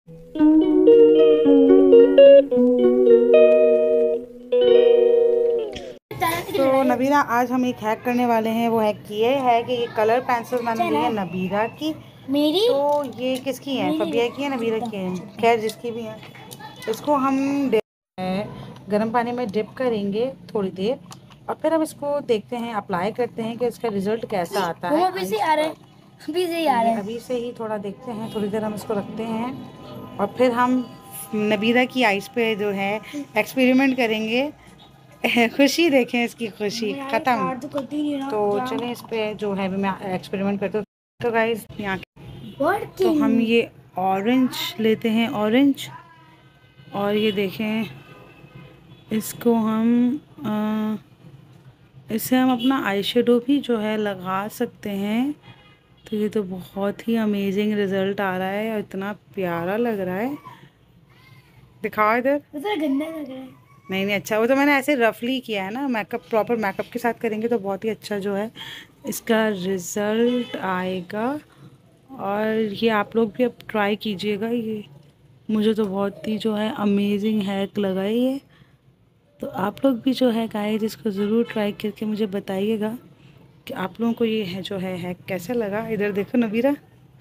तो नबीरा आज हम एक हैक करने वाले हैं। वो हैक ये है कि ये कलर पेंसिल मैंने ली है नबीरा की। मेरी तो ये किसकी है? फबिया की है, नबीरा की है, खैर जिसकी भी है। इसको हम गर्म पानी में डिप करेंगे थोड़ी देर, और फिर हम इसको देखते हैं, अप्लाई करते हैं कि इसका रिजल्ट कैसा आता है। अभी से आ रहा है, अभी से ही आ रहा है। अभी से ही थोड़ा देखते हैं, थोड़ी देर हम इसको रखते हैं और फिर हम नबीरा की आइस पे जो है एक्सपेरिमेंट करेंगे। खुशी देखें इसकी, खुशी ख़त्म। तो चलें इस पे जो है मैं एक्सपेरिमेंट करते हूँ। तो गाइस यहाँ तो हम ये ऑरेंज लेते हैं, ऑरेंज, और ये देखें इसको हम इससे हम अपना आई शेडो भी जो है लगा सकते हैं। तो ये तो बहुत ही अमेजिंग रिज़ल्ट आ रहा है और इतना प्यारा लग रहा है। दिखाओ इधर। गंदा लग रहा है। नहीं नहीं, अच्छा, वो तो मैंने ऐसे रफली किया है ना। मेकअप प्रॉपर मेकअप के साथ करेंगे तो बहुत ही अच्छा जो है इसका रिज़ल्ट आएगा। और ये आप लोग भी अब ट्राई कीजिएगा। ये मुझे तो बहुत ही जो है अमेजिंग हैक लगा है ये। तो आप लोग भी जो है गाइस इसको ज़रूर ट्राई करके मुझे बताइएगा कि आप लोगों को ये है जो है हैक कैसा लगा। इधर देखो नबीरा।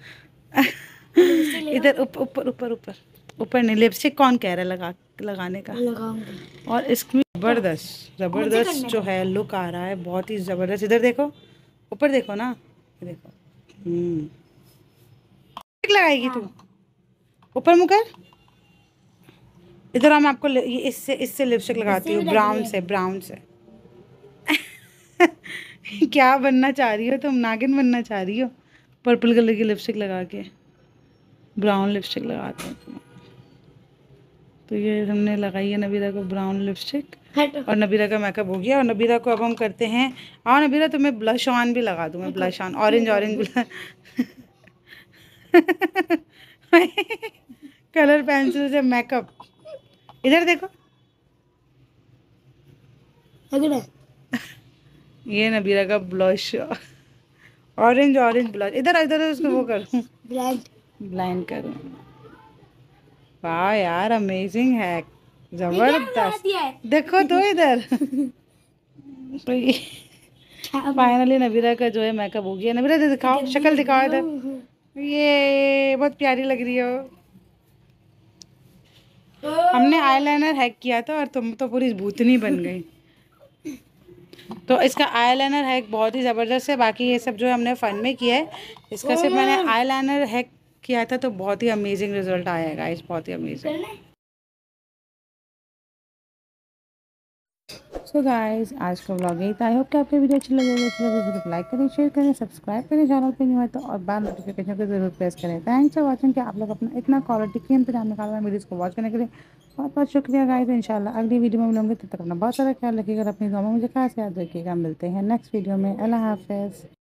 इधर ऊपर ऊपर ऊपर ऊपर ऊपर नहीं, लिपस्टिक कौन कह रहा है लगाने का। और इसमें ज़बरदस्त ज़बरदस्त जो है लुक आ रहा है, बहुत ही ज़बरदस्त। इधर देखो, ऊपर देखो ना, ये देखो। लगाएगी तू? ऊपर मुँह कर। इधर हम आपको ये इससे लिपस्टिक लगाती हूँ, ब्राउन से, ब्राउन से। क्या बनना चाह रही हो तुम? नागिन बनना चाह रही हो? पर्पल कलर की लिपस्टिक लगा के ब्राउन लिपस्टिक लगाते हैं तुम्हें। तो ये हमने लगाई है नबीरा को ब्राउन लिपस्टिक, और नबीरा का मेकअप हो गया। और नबीरा को अब हम करते हैं, और नबीरा तुम्हें ब्लश ऑन भी लगा दूँ मैं, blush on, orange orange colour pencil से मेकअप। इधर देखो, ये नबीरा का ब्लश, ऑरेंज ऑरेंज ब्लश। इधर इधर उसको वो करूँ, ब्लाइंड करूँ। वाह यार, अमेजिंग है, जबरदस्त। देखो तो इधर। तो ये फाइनली नबीरा का जो है मेकअप हो गया। नबीरा इधर दिखाओ, शक्ल दिखाओ इधर। ये बहुत प्यारी लग रही हो। हमने आईलाइनर हैक किया था और तुम तो पूरी भूतनी बन गई। तो इसका आईलाइनर हैक बहुत ही ज़बरदस्त है। बाकी ये सब जो हमने फ़न में किया है, इसका सिर्फ मैंने आईलाइनर हैक किया था तो बहुत ही अमेजिंग रिजल्ट आया गाइस, बहुत ही अमेजिंग। सो गाइस आज का व्लॉग यही था। आई होप कि आपको वीडियो अच्छी लगे तो लाइक करें, शेयर करें, सब्सक्राइब करें चैनल पे नहीं है तो, और बार नोटिफिकेशन को जरूर प्रेस करें। थैंक्स फॉर वॉचिंग कि आप लोग अपना इतना क्वालिटी की इंतजाम निकाल रहे हैं वीडियोज़ को वॉच करने के लिए। बहुत बहुत शुक्रिया गाइस। इंशाल्लाह अगली वीडियो में मिलूंगे, तब तक अपना बहुत सारा ख्याल रखिएगा, अपनी दुआ में मुझे खास याद रखिएगा। मिलते हैं नेक्स्ट वीडियो में। अल्लाह हाफ़िज़।